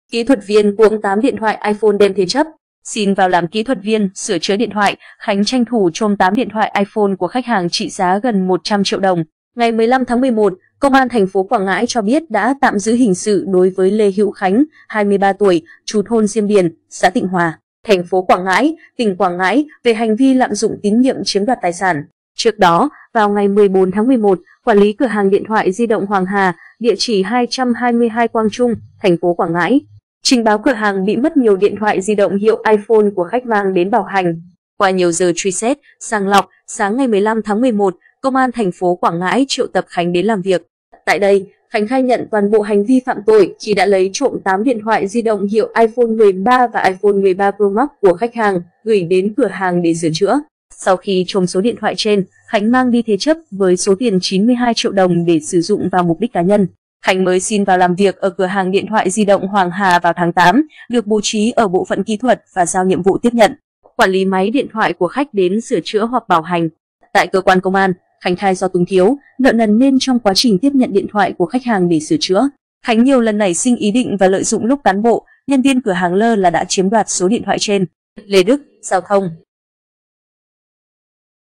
Kỹ thuật viên cuỗng 8 điện thoại iPhone đem thế chấp. Xin vào làm kỹ thuật viên, sửa chữa điện thoại, Khánh tranh thủ trộm 8 điện thoại iPhone của khách hàng trị giá gần 100 triệu đồng. Ngày 15 tháng 11, Công an thành phố Quảng Ngãi cho biết đã tạm giữ hình sự đối với Lê Hữu Khánh, 23 tuổi, trú thôn Diêm Điền, xã Tịnh Hòa, thành phố Quảng Ngãi, tỉnh Quảng Ngãi về hành vi lạm dụng tín nhiệm chiếm đoạt tài sản. Trước đó, vào ngày 14 tháng 11, quản lý cửa hàng điện thoại di động Hoàng Hà, địa chỉ 222 Quang Trung, thành phố Quảng Ngãi, trình báo cửa hàng bị mất nhiều điện thoại di động hiệu iPhone của khách mang đến bảo hành. Qua nhiều giờ truy xét, sàng lọc, sáng ngày 15 tháng 11, Công an thành phố Quảng Ngãi triệu tập Khánh đến làm việc. Tại đây, Khánh khai nhận toàn bộ hành vi phạm tội khi đã lấy trộm 8 điện thoại di động hiệu iPhone 13 và iPhone 13 Pro Max của khách hàng, gửi đến cửa hàng để sửa chữa. Sau khi trộm số điện thoại trên, Khánh mang đi thế chấp với số tiền 92 triệu đồng để sử dụng vào mục đích cá nhân. Khánh mới xin vào làm việc ở cửa hàng điện thoại di động Hoàng Hà vào tháng 8, được bố trí ở bộ phận kỹ thuật và giao nhiệm vụ tiếp nhận, quản lý máy điện thoại của khách đến sửa chữa hoặc bảo hành. Tại cơ quan công an, Khánh khai do túng thiếu, nợ nần nên trong quá trình tiếp nhận điện thoại của khách hàng để sửa chữa, Khánh nhiều lần nảy sinh ý định và lợi dụng lúc cán bộ, nhân viên cửa hàng lơ là đã chiếm đoạt số điện thoại trên. Lê Đức, Giao thông.